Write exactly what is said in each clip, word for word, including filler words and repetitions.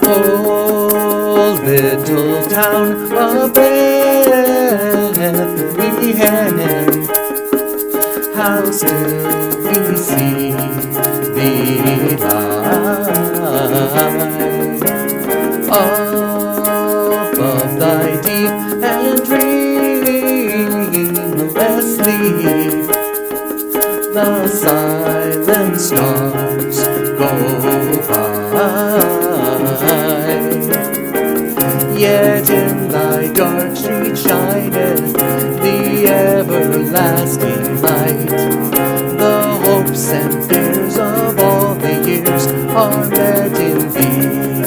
Oh, little town of Bethlehem, how still we see thee lie above thy deep and dreamless sleep. The silent stars go by, yet in thy dark street shineth the everlasting light. The hopes and fears of all the years are met in thee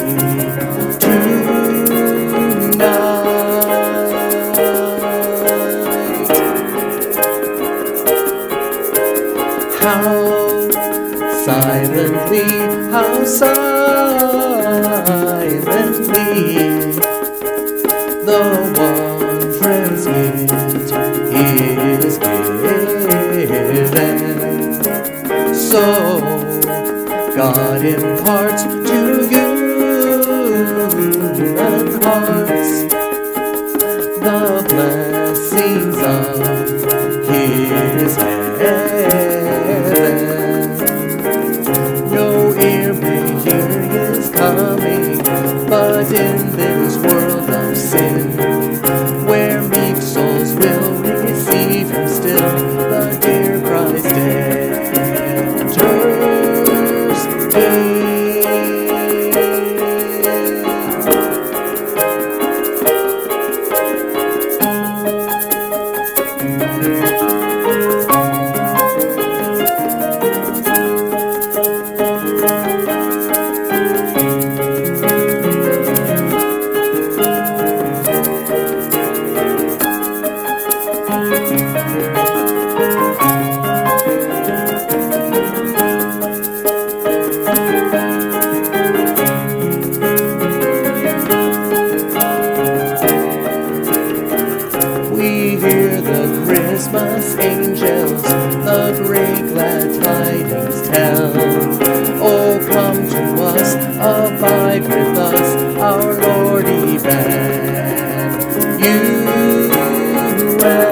tonight. How silently, how silently the wondrous gift is given. So God imparts to human hearts the blessings of His heaven. No ear may hear His coming, but in this world of sin, where meek souls will receive Him still, the dear Christ enters in. We hear the Christmas angels the great glad tidings tell. Oh, come to us, abide with us, our Lord Emmanuel.